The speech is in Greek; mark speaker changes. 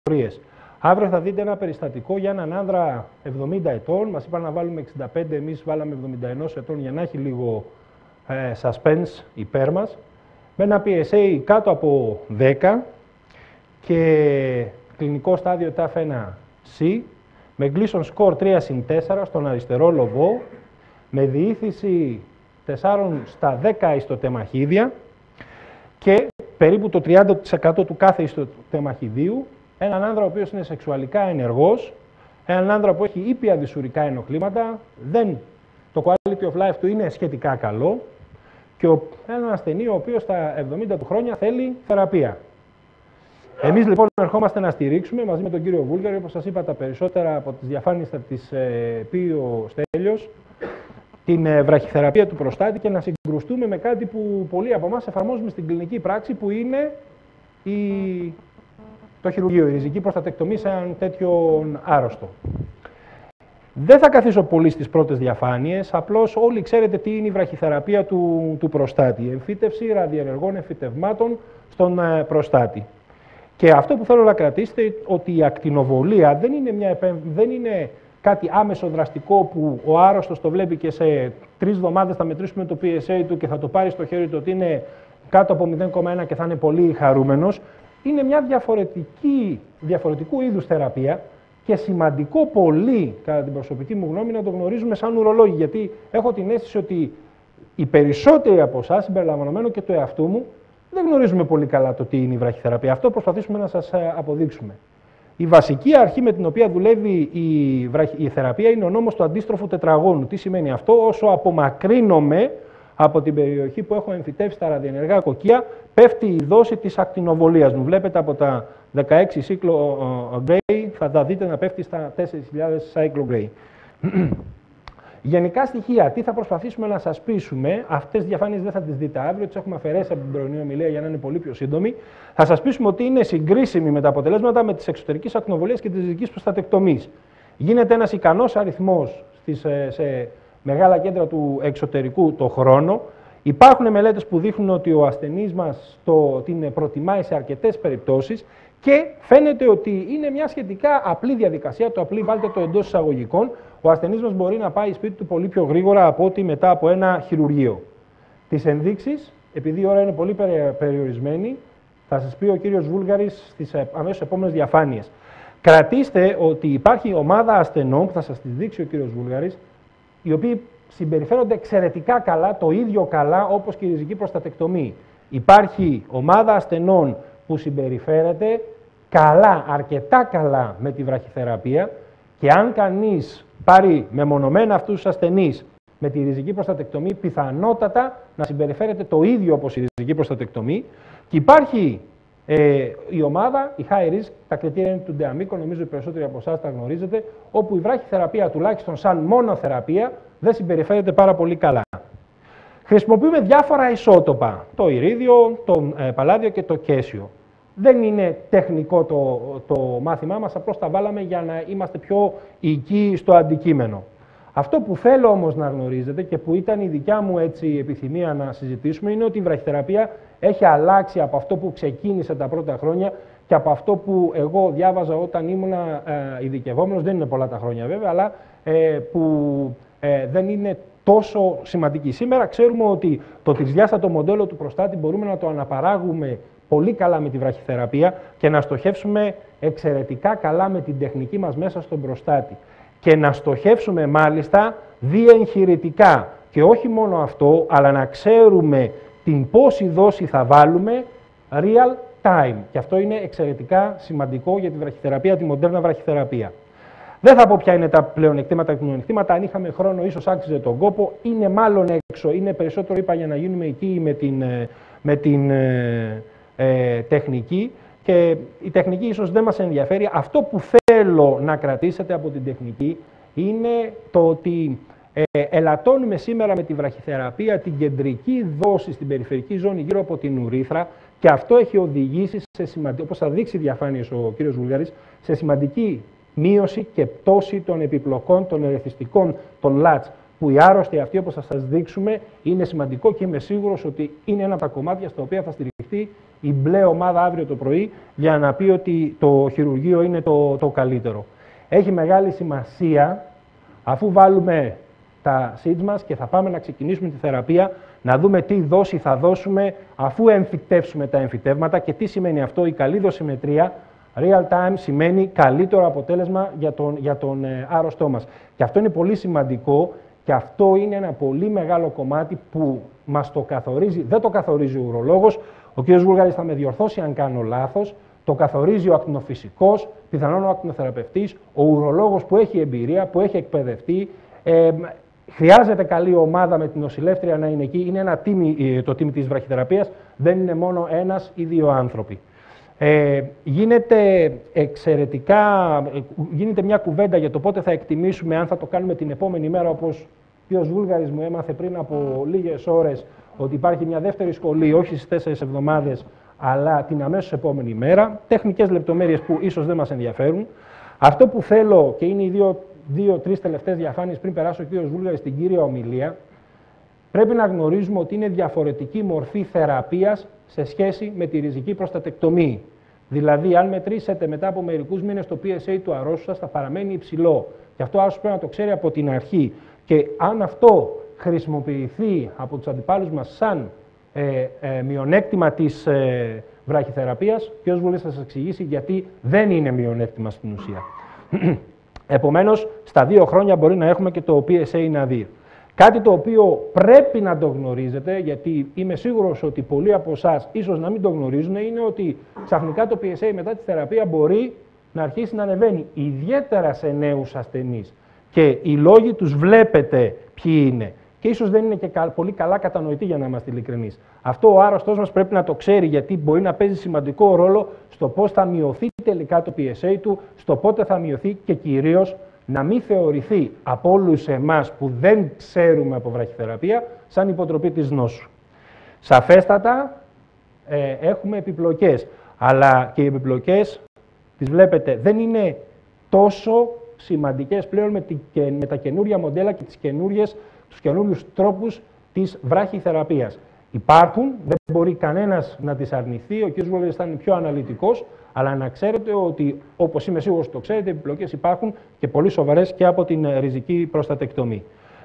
Speaker 1: πληροφορίες. Αύριο θα δείτε ένα περιστατικό για έναν άνδρα 70 ετών. Μας είπαν να βάλουμε 65, εμείς βάλαμε 71 ετών για να έχει λίγο suspense υπέρ μας. Με ένα PSA κάτω από 10 και κλινικό στάδιο TAF1C, με Gleason score 3/4 στον αριστερό λοβό, με διήθηση 4 στα 10 ιστοτεμαχίδια και περίπου το 30% του κάθε ιστοτεμαχιδίου, έναν άνδρα ο οποίος είναι σεξουαλικά ενεργός, έναν άνδρα που έχει ήπια δυσουρικά ενοχλήματα, το quality of life του είναι σχετικά καλό και έναν ασθενή ο οποίος στα 70 του χρόνια θέλει θεραπεία. Εμείς λοιπόν ερχόμαστε να στηρίξουμε μαζί με τον κύριο Βούλγαρη, όπως σας είπα τα περισσότερα από τις διαφάνειες θα τις πει ο Στέλιος, την βραχυθεραπεία του προστάτη και να συγκρουστούμε με κάτι που πολλοί από εμάς εφαρμόζουμε στην κλινική πράξη, που είναι το χειρουργείο, η ριζική προστατεκτομή σε έναν τέτοιον άρρωστο. Δεν θα καθίσω πολύ στις πρώτες διαφάνειες, απλώς όλοι ξέρετε τι είναι η βραχυθεραπεία του προστάτη. Η εμφύτευση ραδιενεργών εμφυτευμάτων στον προστάτη. Και αυτό που θέλω να κρατήσετε, ότι η ακτινοβολία δεν είναι κάτι άμεσο δραστικό που ο άρρωστος το βλέπει και σε 3 εβδομάδες θα μετρήσουμε το PSA του και θα το πάρει στο χέρι του ότι είναι κάτω από 0,1 και θα είναι πολύ χαρούμενος. Είναι μια διαφορετικού είδους θεραπεία και σημαντικό πολύ, κατά την προσωπική μου γνώμη, να το γνωρίζουμε σαν ουρολόγοι. Γιατί έχω την αίσθηση ότι οι περισσότεροι από εσάς, συμπεριλαμβανομένου και του εαυτού μου, δεν γνωρίζουμε πολύ καλά το τι είναι η βραχυθεραπεία. Αυτό προσπαθήσουμε να σας αποδείξουμε. Η βασική αρχή με την οποία δουλεύει η θεραπεία είναι ο νόμος του αντίστροφου τετραγώνου. Τι σημαίνει αυτό? Όσο απομακρύνομαι από την περιοχή που έχω εμφυτεύσει τα ραδιενεργά κοκκία, πέφτει η δόση της ακτινοβολίας μου. Βλέπετε από τα 16 cyclo gray, θα τα δείτε να πέφτει στα 4.000 cyclo gray. Γενικά στοιχεία, τι θα προσπαθήσουμε να σας πείσουμε, αυτές τις διαφάνειες δεν θα τις δείτε αύριο, τις έχουμε αφαιρέσει από την πρωινή ομιλία για να είναι πολύ πιο σύντομη. Θα σας πείσουμε ότι είναι συγκρίσιμη με τα αποτελέσματα με τις εξωτερικές ακτινοβολίες και της ριζικής προστατεκτομής. Γίνεται ένας ικανός αριθμός σε μεγάλα κέντρα του εξωτερικού το χρόνο. Υπάρχουν μελέτες που δείχνουν ότι ο ασθενής μας την προτιμάει σε αρκετές περιπτώσεις και φαίνεται ότι είναι μια σχετικά απλή διαδικασία, το απλή βάλτε το εντός εισαγωγικών. Ο ασθενής μας μπορεί να πάει σπίτι του πολύ πιο γρήγορα από ότι μετά από ένα χειρουργείο. Τις ενδείξεις, επειδή η ώρα είναι πολύ περιορισμένη, θα σας πει ο κύριος Βούλγαρης στις αμέσως επόμενες διαφάνειες. Κρατήστε ότι υπάρχει ομάδα ασθενών, που θα σας τις δείξει ο κύριος Βούλγαρης, οι οποίοι συμπεριφέρονται εξαιρετικά καλά, το ίδιο καλά όπως και η ριζική προστατεκτομή. Υπάρχει ομάδα ασθενών που συμπεριφέρεται καλά, αρκετά καλά με τη βραχυθεραπεία και αν κανείς πάρει μεμονωμένα αυτούς τους ασθενείς με τη ριζική προστατεκτομή, πιθανότατα να συμπεριφέρεται το ίδιο όπως η ριζική προστατεκτομή. Και υπάρχει η ομάδα, η high risk, τα κριτήρια είναι του Ντεαμίκο, νομίζω οι περισσότεροι από εσάς τα γνωρίζετε, όπου η βράχυθεραπεία, τουλάχιστον σαν μονοθεραπεία, δεν συμπεριφέρεται πάρα πολύ καλά. Χρησιμοποιούμε διάφορα ισότοπα, το ηρίδιο, το παλάδιο και το κέσιο. Δεν είναι τεχνικό το μάθημά μας, απλώς τα βάλαμε για να είμαστε πιο οικοί στο αντικείμενο. Αυτό που θέλω όμως να γνωρίζετε και που ήταν η δικιά μου επιθυμία να συζητήσουμε είναι ότι η βραχυθεραπεία έχει αλλάξει από αυτό που ξεκίνησε τα πρώτα χρόνια και από αυτό που εγώ διάβαζα όταν ήμουνα ειδικευόμενος, δεν είναι πολλά τα χρόνια βέβαια, αλλά που δεν είναι τόσο σημαντική. Σήμερα ξέρουμε ότι το τρισδιάστατο μοντέλο του προστάτη μπορούμε να το αναπαράγουμε πολύ καλά με τη βραχυθεραπεία και να στοχεύσουμε εξαιρετικά καλά με την τεχνική μας μέσα στον προστάτη. Και να στοχεύσουμε μάλιστα διεγχειρητικά. Και όχι μόνο αυτό, αλλά να ξέρουμε την πόση δόση θα βάλουμε real time. Και αυτό είναι εξαιρετικά σημαντικό για τη βραχυθεραπεία, τη μοντέρνα βραχυθεραπεία. Δεν θα πω ποια είναι τα πλεονεκτήματα και τα μειονεκτήματα. Αν είχαμε χρόνο, ίσως άξιζε τον κόπο. Είναι μάλλον έξω. Είναι περισσότερο, είπα, για να γίνουμε εκεί με την τεχνική. Και η τεχνική ίσως δεν μας ενδιαφέρει. Αυτό που θέλω να κρατήσετε από την τεχνική είναι το ότι ελαττώνουμε σήμερα με τη βραχυθεραπεία την κεντρική δόση στην περιφερική ζώνη γύρω από την ουρήθρα και αυτό έχει οδηγήσει σε σημαντική, όπως θα δείξει διαφάνειες ο κύριος Βουλγαρής, σε σημαντική μείωση και πτώση των επιπλοκών, των ερεθιστικών, των λάτς, που οι άρρωστοι αυτοί, όπως θα σας δείξουμε, είναι σημαντικό και είμαι σίγουρος ότι είναι ένα από τα κομμάτια στα οποία θα στηριχθεί η μπλε ομάδα αύριο το πρωί για να πει ότι το χειρουργείο είναι το καλύτερο. Έχει μεγάλη σημασία, αφού βάλουμε τα seeds μας και θα πάμε να ξεκινήσουμε τη θεραπεία, να δούμε τι δόση θα δώσουμε αφού εμφυτεύσουμε τα εμφυτεύματα. Και τι σημαίνει αυτό? Η καλή δοσιμετρία real time σημαίνει καλύτερο αποτέλεσμα για τον άρρωστό μας. Και αυτό είναι πολύ σημαντικό και αυτό είναι ένα πολύ μεγάλο κομμάτι που μας το καθορίζει. Δεν το καθορίζει ο ουρολόγος, ο κ. Βούλγαρης θα με διορθώσει αν κάνω λάθος, το καθορίζει ο ακτινοφυσικός, πιθανόν ο ακτινοθεραπευτής, ο ουρολόγος που έχει εμπειρία, που έχει εκπαιδευτεί. Χρειάζεται καλή ομάδα με την νοσηλεύτρια να είναι εκεί. Είναι ένα το team της βραχυθεραπείας, δεν είναι μόνο ένας ή δύο άνθρωποι. Γίνεται μια κουβέντα για το πότε θα εκτιμήσουμε, αν θα το κάνουμε την επόμενη μέρα, όπως ο κ. Βούλγαρης μου έμαθε πριν από λίγες ώρες, ότι υπάρχει μια δεύτερη σχολή, όχι στις 4 εβδομάδες, αλλά την αμέσως επόμενη μέρα. Τεχνικές λεπτομέρειες που ίσως δεν μας ενδιαφέρουν. Αυτό που θέλω, και είναι οι δύο-τρεις τελευταίες διαφάνειες πριν περάσω ο κ. Βούλγαρης στην κύρια ομιλία, πρέπει να γνωρίζουμε ότι είναι διαφορετική μορφή θεραπείας σε σχέση με τη ριζική προστατεκτομή. Δηλαδή, αν μετρήσετε μετά από μερικούς μήνες το PSA του αρρώστου σας, θα παραμένει υψηλό. Και αυτό άρρωστος πρέπει να το ξέρει από την αρχή. Και αν αυτό χρησιμοποιηθεί από τους αντιπάλους μας σαν μειονέκτημα της βραχυθεραπείας, ο κ. Βουλής θα σας εξηγήσει γιατί δεν είναι μειονέκτημα στην ουσία. Επομένως, στα 2 χρόνια μπορεί να έχουμε και το PSA να δει. Κάτι το οποίο πρέπει να το γνωρίζετε, γιατί είμαι σίγουρος ότι πολλοί από εσάς ίσως να μην το γνωρίζουν, είναι ότι ξαφνικά το PSA μετά τη θεραπεία μπορεί να αρχίσει να ανεβαίνει, ιδιαίτερα σε νέους ασθενείς. Και οι λόγοι τους βλέπετε ποιοι είναι. Και ίσως δεν είναι και πολύ καλά κατανοητοί, για να είμαστε ειλικρινείς. Αυτό ο άρρωστος μας πρέπει να το ξέρει, γιατί μπορεί να παίζει σημαντικό ρόλο στο πώς θα μειωθεί τελικά το PSA του, στο πότε θα μειωθεί και κυρίως να μην θεωρηθεί από όλους εμάς που δεν ξέρουμε από βραχυθεραπεία σαν υποτροπή της νόσου. Σαφέστατα έχουμε επιπλοκές, αλλά και οι επιπλοκές, τις βλέπετε, δεν είναι τόσο σημαντικές πλέον με τα καινούρια μοντέλα και τους καινούριους τρόπους της βράχυθεραπείας. Υπάρχουν, δεν μπορεί κανένας να τις αρνηθεί, ο κ. Βούλγαρης θα είναι πιο αναλυτικός, αλλά να ξέρετε ότι, όπως είμαι σίγουρος το ξέρετε, οι επιπλοκές υπάρχουν και πολύ σοβαρές και από την ριζική προστατεκτομή.